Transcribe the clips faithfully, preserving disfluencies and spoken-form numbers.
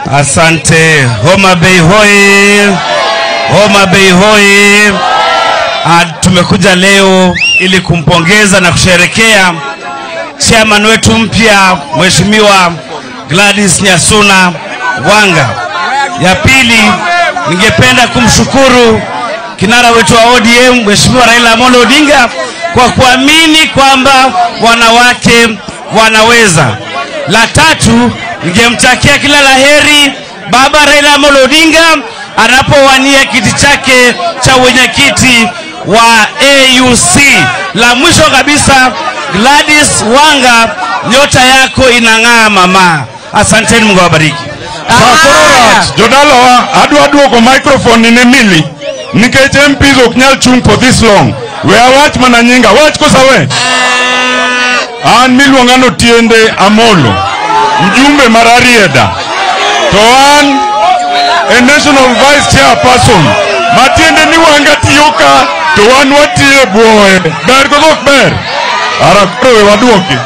Asante. Homabay hoi. Homabay hoi. Tumekuja leo ili kumpongeza na kusherekea chairman wetu mpya Mheshimiwa Gladys Nyasuna Wanga. Ya pili, ningependa kumshukuru kinara wetu wa O D M Mheshimiwa Raila Odinga kwa kuamini kwamba wanawake wanaweza. La tatu, ningemtakia kila laheri baba Raila Odinga anapowania kiti chake cha wenyekiti wa A U C. La mwisho kabisa, Gladys Wanga, nyota yako inang'aa mama. Asanteni, Mungu awabariki. Sakorat, jodalawa, adu adu ko microphone in Emily. Nikeche M Ps oknyal chung for this long. We are watch mananyinga, watch ko sawe. An miluongano tiende Amolo. Mjumbe mararieda. To an a national vice chairperson. Matiende ni Wanga tiyoka. To an watie boy. Ber ko dok ber. Ara kwe waduoki.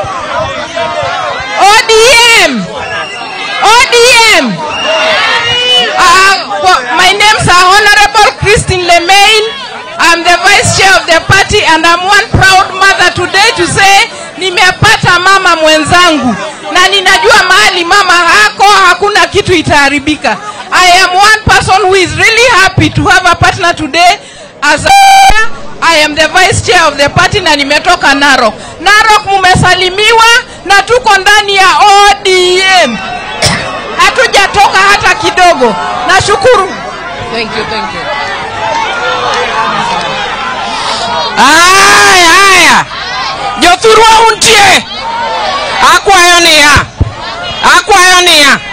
O D M. O D M. Uh, my name's Honorable Christine Lemaine. I'm the vice chair of the party and I'm one proud mother today to say nimepata mama mwenzangu na ninajua mahali mama hako hakuna kitu itaharibika. I am one person who is really happy to have a partner today. As a, I am the vice chair of the party na nimetoka Narok. Narok mumesalimiwa na tuko ndani ya O D M. Hatujatoka hata kidogo. Nashukuru. Thank you, thank you. Aya, aya. Jothurwa untie. Akwayo niya. Akwayo niya.